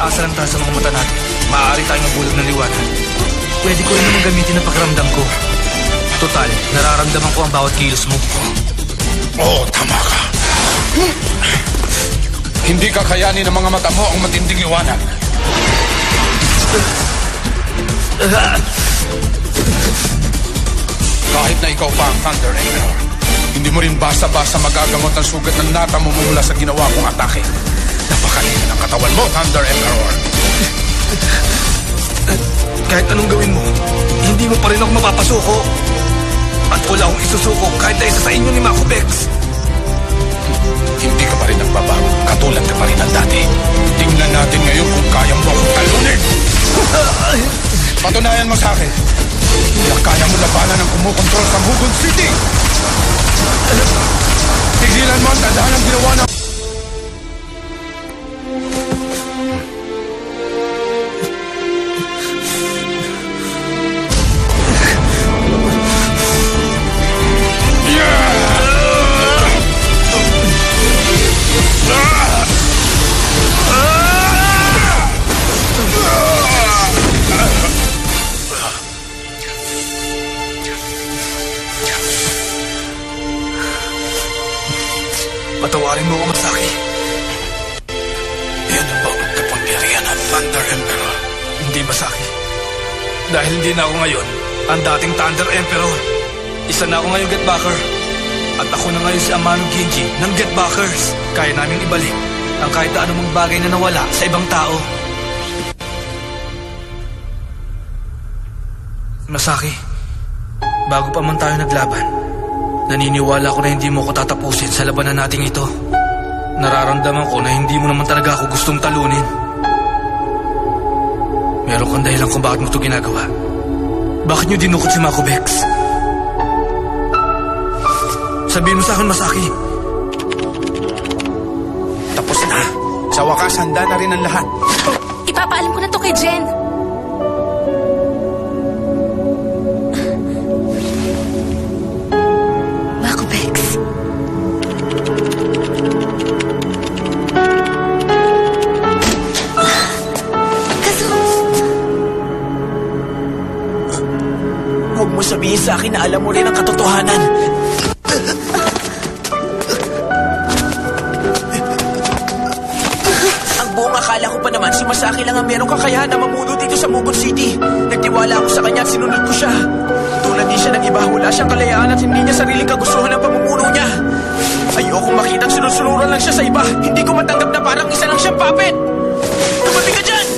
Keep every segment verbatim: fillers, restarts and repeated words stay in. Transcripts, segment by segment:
umaasa lang tayo sa mga mata natin, maaari tayong mabulag ng liwanag. Pwede ko rin naman gamitin ang pakiramdam ko. Total, nararamdaman ko ang bawat kilos mo. Oo, tama ka. Hindi kakayanin ng mga mata mo ang matinding liwanag. Kahit na ikaw pa ang Thunder Emperor, hindi mo rin basta-basta magagamot ang sugat ng nata mo mula sa ginawa kong atake. Napakalino ng katawan mo, Thunder Emperor. Kahit anong gawin mo, hindi mo pa rin ako mapapasuko. At wala akong isusuko kahit na isa sa inyo ni Mako Bex. Hindi ka pa rin nagbabago. Katulad ka pa rin ng dati. Tingnan natin ngayon kung kaya mo akong talunin. Patunayan mo sa akin na kaya mo labanan ang kumukontrol sa Mugun City. Tigilan mo ang tandaan ng ginawa ng... Patawarin mo ako, Masaki. Yan ang bang kapangyarihan ng Thunder Emperor? Hindi, Masaki. Dahil hindi na ako ngayon ang dating Thunder Emperor. Isa na ako ngayon Getbacker. At ako na ngayon si Amano Ginji ng Getbackers. Kaya naming ibalik ang kahit anumang bagay na nawala sa ibang tao. Masaki, bago pa man tayo naglaban, naniniwala ko na hindi mo ko tatapusin sa labanan nating ito. Nararamdaman ko na hindi mo naman talaga ako gustong talunin. Meron kang dahilan kung bakit mo ito ginagawa. Bakit niyo dinukot si Mako Bex? Sabihin mo sa akin, Masaki. Tapos na. Sa wakas, handa na rin ang lahat. Ipapaalam ko na to kay Jen. Mako Bex. Huwag mo sabihin sa akin na alam mo rin ang katotohanan. Ang buong akala ko pa naman si Masaki lang ang merong kakayahan na mamuno dito sa Mugun City. Nagtiwala ako sa kanya at sinunod ko siya. Tulad din siya ng iba, wala siyang kalayaan at hindi niya sariling kagustuhan ang pamumuno niya. Ayoko makitang sunod-sunuran lang siya sa iba. Hindi ko matanggap na parang isa lang siyang puppet. Tumabi ka dyan!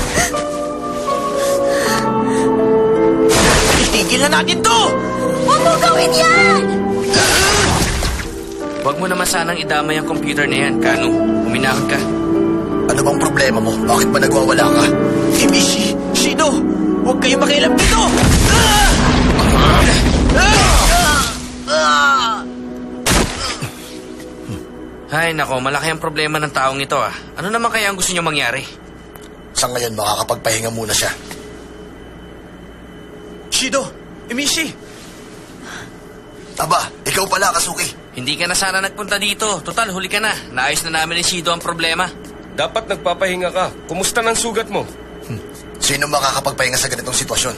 Itigil na natin to! Huwag mo gawin yan! Huwag mo naman sanang idamay ang computer na yan, Kano. Uminahon ka. Ano bang problema mo? Bakit ba nagwawala ka? Imishi! Shido! Huwag kayong makialam dito! Ah! Ah! Ay, nako, malaki ang problema ng taong ito, ah. Ano naman kaya ang gusto niyo mangyari? Sa ngayon, makakapagpahinga muna siya. Shido! Imishi! Aba, ikaw pala, Kasuki. Hindi ka na sana nagpunta dito. Total, huli ka na. Naayos na namin ni Shido ang problema. Dapat nagpapahinga ka. Kumusta ng sugat mo? Hmm. Sino makakapagpahinga sa ganitong sitwasyon?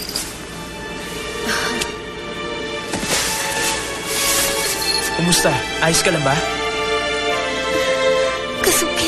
Kumusta? Ayos ka lang ba? Kasuki.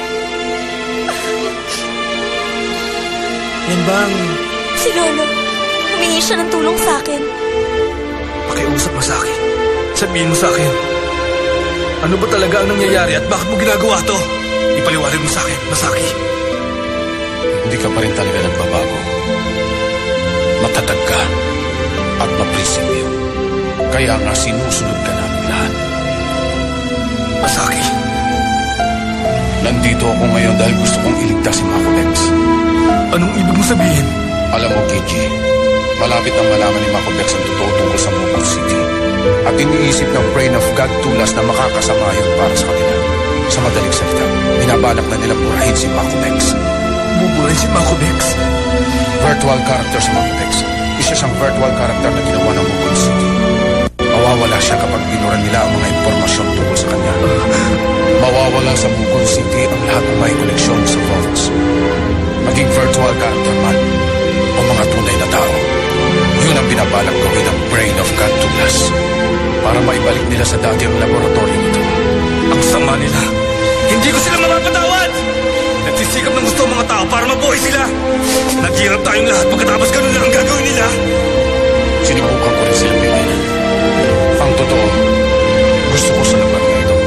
Yan bang... Si Lolo. Humingi siya ng tulong sa akin. Pakiusap, Masaki. Sabihin mo sa akin, ano ba talaga ang nangyayari at bakit mo ginagawa to? Ipaliwanag mo sa akin, Masaki. Hindi ka pa rin talaga nagbabago. Matatag ka at maprinsipyo. Kaya nga sinusunod ka namin lahat. Masaki. Nandito ako ngayon dahil gusto kong iligtas si Mako Bex. Anong ibig mo sabihin? Alam mo, Kiji, malapit ang malaman ni Mako Bex ang totoo tungkol sa Mugun City. At iniisip ng Brain of God Tulas na makakasama yun para sa kanila. Sa madaling salita, binabalak na nilang burahin si Mako Bex. Buburahin si Mako Bex? Virtual character si Mako Bex. Isa siyang virtual character na ginawa ng Mugun City. Awa mawawala siya kapag binura nila ang mga impormasyon tungkol sa kanya. Mawawala sa Mukon City ang lahat ng may koneksyon sa vaults. Maging virtual character man o mga tunay na tao. Yun ang binabalak gawin ng Brain of God Douglas para maibalik nila sa dati ang laboratorio nito. Ang sama nila. Hindi ko sila mapapatawad! Nagsisikap ng gusto ang mga tao para mabuhay sila. Naghirap tayong lahat pagkatapos ganun lang ang gagawin nila. Sinubukan ko rin silang pigilan. Ang totoo, gusto ko sa laban na ito.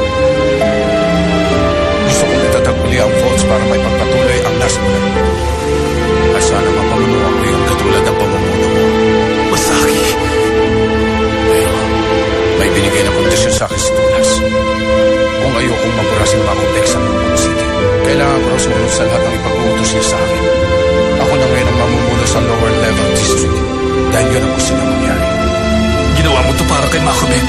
Gusto kong itatag uli ang vaults para may pagpatuloy ang nasa mula. At sana mapamunuan ko yung katulad ng pamumuno mo. Masaki. Pero may binigay na kondisyon sa akin si Douglas. Kung ayokong mabura si Makobex sa Mukon City, kailangan ko raw sumunod sa lahat ng ipag-uutos niya sa akin. Ako na ngayon ang mamumuno sa lower level district dahil yun ang gusto niya mangyari. Ginawa mo to para kay Makobex.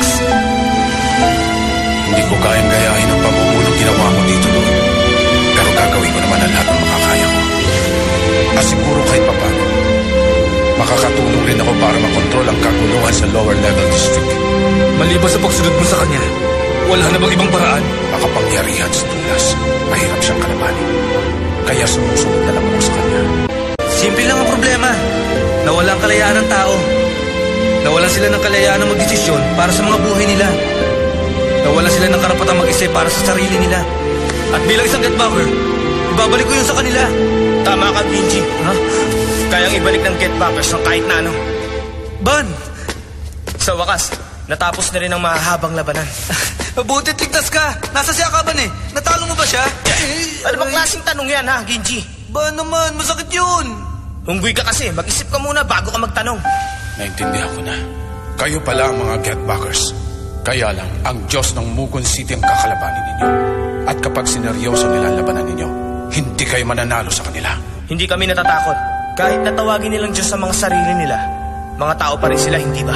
Hindi ko kayang gayahin ang pamumuno ginawa mo dito noon. Pero gagawin ko naman ang lahat ng makakaya ko. At siguro kahit papano, makakatulong rin ako para makontrol ang kaguluhan sa lower level district. Maliban sa pagsunod mo sa kanya, wala na bang ibang paraan? Makapangyarihan si Douglas. Mahirap siyang kalabanin. Kaya sumusunod na lang ako sa kanya. Simple lang ang problema. Nawala ang kalayaan ng tao. Nawalan sila ng kalayaan ng magdesisyon para sa mga buhay nila. Nawalan sila ng karapatang mag-isip para sa sarili nila. At bilang isang getbacker, ibabalik ko yun sa kanila. Tama ka, Ginji. Ha? Kayang ibalik ng Getbackers ng kahit na ano. Ban! Sa wakas, natapos na rin ang mahahabang labanan. Mabutit ligtas ka. Nasa siya ka ban eh. Natalo mo ba siya? Ano bang klaseng tanong yan, ha, Ginji? Ba naman, masakit yun. Hunggoy ka kasi. Mag-isip ka muna bago ka magtanong. Naintindihan ko na. Kayo pala ang mga Getbackers. Kaya lang, ang Diyos ng Mukon City ang kakalabanin ninyo. At kapag sineryoso nila ang labanan ninyo, hindi kayo mananalo sa kanila. Hindi kami natatakot. Kahit natawagin nilang Diyos sa mga sarili nila, mga tao pa rin sila, hindi ba?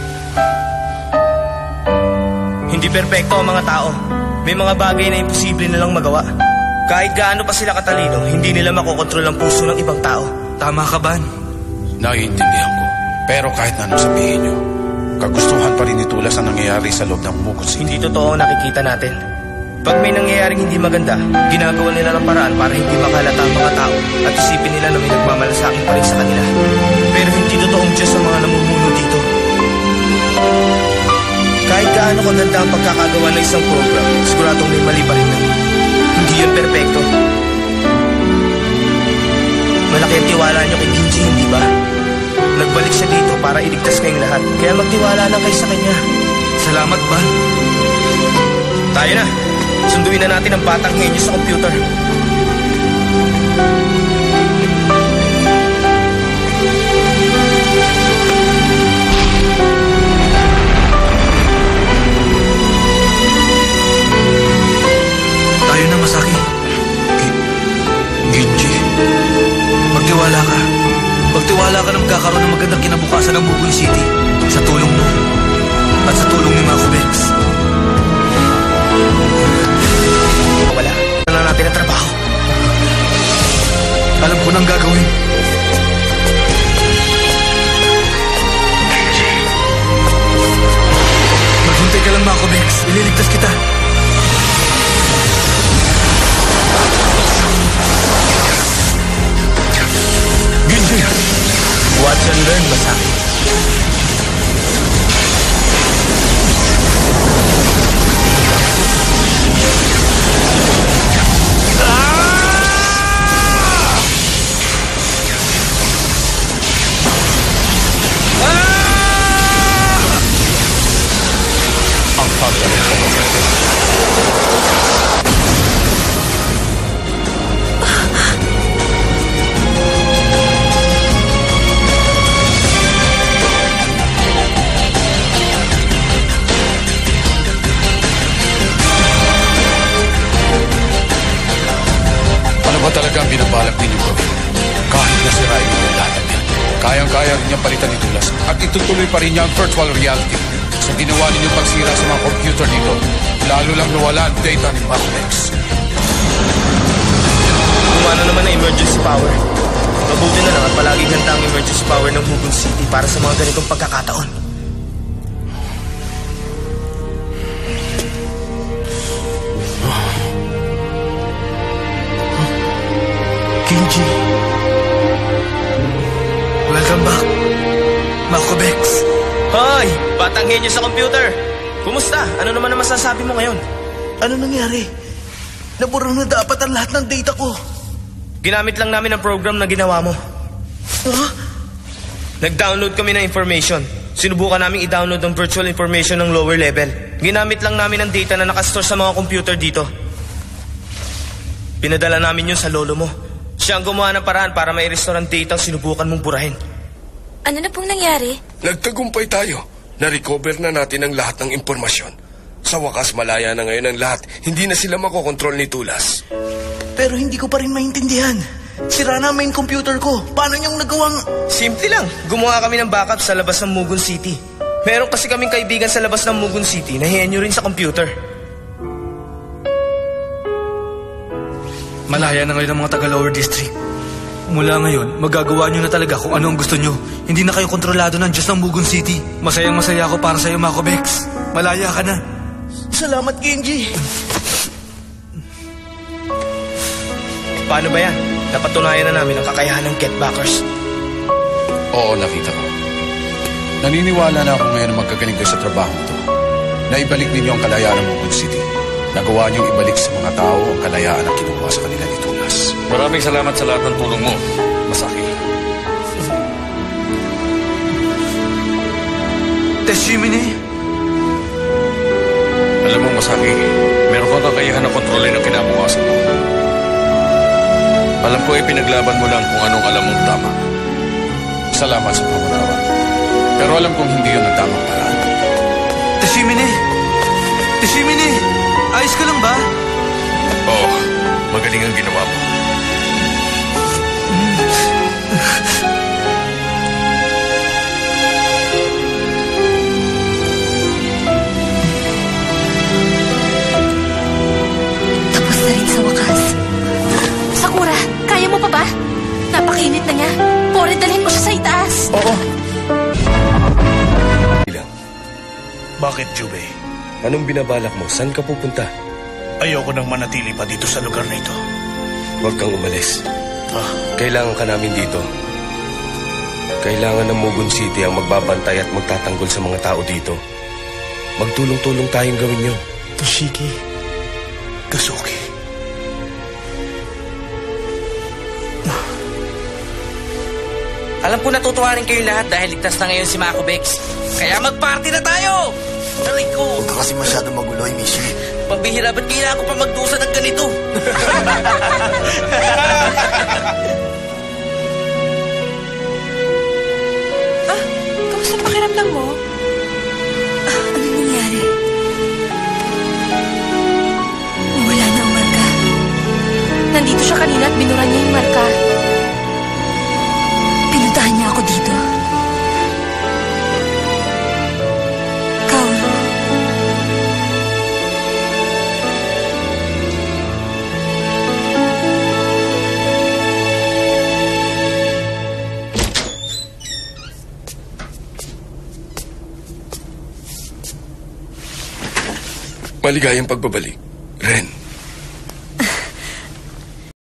Hindi perpekto ang mga tao. May mga bagay na imposible nilang magawa. Kahit gaano pa sila katalino, hindi nila makokontrol ang puso ng ibang tao. Tama ka, Ban. Naiintindihan ko. Pero kahit na anong sabihin nyo, kagustuhan pa rin ni Tulas ang nangyayari sa loob ng Mukon City. Hindi totoo ang nakikita natin. Pag may nangyayaring hindi maganda, ginagawa nila ng paraan para hindi makalata ang mga tao at isipin nila na may nagmamalasakit pa rin sa kanila. Pero hindi totoong Diyos ang mga namumuno dito. Kahit gaano kaganda ang pagkakagawa ng isang program, siguradong may mali pa rin na. Hindi yan perpekto. Malaki ang tiwala niyo kay Ginji, hindi ba? Nagbalik siya dito para iligtas kayong lahat. Kaya magtiwala lang kayo sa kanya. Salamat, Ban. Tayo na. Sunduin na natin ang batang henyo sa computer. Tayo na, Masaki. Gi- Ginji, Magtiwala ka. Magtiwala ka na magkakaroon ng magandang kinabukasan ng Mukon City sa tulong mo at sa tulong ni Makobex. Wala. Wala na natin ang trabaho. Alam ko nang gagawin. Maghintay ka lang, Makobex. Ililigtas kita. Ginji! Watch and learn, Masaki. Ang pagdala ko. Ano ba talaga ang binabalak ninyo gawin? Kahit nasirain ninyo lahat ng yan, kayang-kaya rin niyang palitan ni Tulas at itutuloy pa rin niya ang virtual reality. Sa ginawa ninyong pagsira sa mga computer nito, lalo lang nawala ang data ni Makobex. Kumano naman ang emergency power. Mabuti na lang at palaging handa ang emergency power ng Mukon City para sa mga ganitong pagkakataon. Kenji. Welcome back, Mako Bex. Hoy! Batang henyo sa computer! Kumusta? Ano naman ang masasabi mo ngayon? Ano nangyari? Nabura na dapat ang lahat ng data ko. Ginamit lang namin ang program na ginawa mo. Huh? Nag-download kami ng information. Sinubukan namin i-download ang virtual information ng lower level. Ginamit lang namin ang data na nakastore sa mga computer dito. Pinadala namin yun sa lolo mo. Siya ang gumawa ng paraan para mai-restore ang data ang sinubukan mong burahin. Ano na pong nangyari? Nagtagumpay tayo. Na-recover na natin ang lahat ng impormasyon. Sa wakas, malaya na ngayon ang lahat. Hindi na sila makokontrol ni Tulas. Pero hindi ko pa rin maintindihan. Sira na ang main computer ko. Paano niyong nagawang... Simple lang. Gumawa kami ng backup sa labas ng Mugun City. Meron kasi kaming kaibigan sa labas ng Mugun City na henyo rin sa computer. Malaya na ngayon ang mga taga-lower district. Mula ngayon, magagawa nyo na talaga kung ano ang gusto nyo. Hindi na kayo kontrolado ng Diyos ng Mugun City. Masayang masaya ako para sa'yo, Mako Bex. Malaya ka na. Salamat, Genji. Paano ba yan? Napatunayan na namin ang kakayahan ng Getbackers. Oo, nakita ko. Naniniwala na ako ngayon na magkagaling kayo sa trabaho ito. Naibalik ninyo ang kalayaan ng Mugun City. Nagawa niyong ibalik sa mga tao ang kalayaan na kinuha sa kanila ni Tulas. Maraming salamat sa lahat ng tulong mo, Masaki. Teshimine, Alam mo, Masaki, meron kang kakayahan na kontrolin ang kinabukasan mo. Alam ko ay pinaglaban mo lang kung anong alam mong tama. Salamat sa pamanawan. Pero alam kong hindi yun ang tamang paraan. Teshimine, Teshimine, ayos ka lang ba? Oo, magaling ang ginawa mo. Tapos na rin sa wakas. Sakura, kaya mo pa ba? Napakinit na niya. Pore, dalhin mo siya sa itaas. Oo. Ilang, Bakit, Jubei? anong binabalak mo? Saan ka pupunta? Ayoko nang manatili pa dito sa lugar na ito. Huwag kang umalis. Ah, Kailangan ka namin dito. Kailangan ng Mugun City ang magbabantay at magtatanggol sa mga tao dito. Magtulong-tulong tayong gawin yun. Toshiki, Kazuki. Alam ko natutuwa rin kayo lahat dahil ligtas na ngayon si Mako Bex. Kaya mag-party na tayo! Aray ko! Huwag ka kasi masyado maguloy, Mishi. Pambihira, ba't kailangan ko pa magdusa ng ganito? Ah, kamusta ang pakiramdam mo? Ah, ano nangyari? Nawala na ang marka. Nandito siya kanina at binura niya yung marka. Pinuntahan niya ako dito. Kaoru. Maligayang pagbabalik. Ren.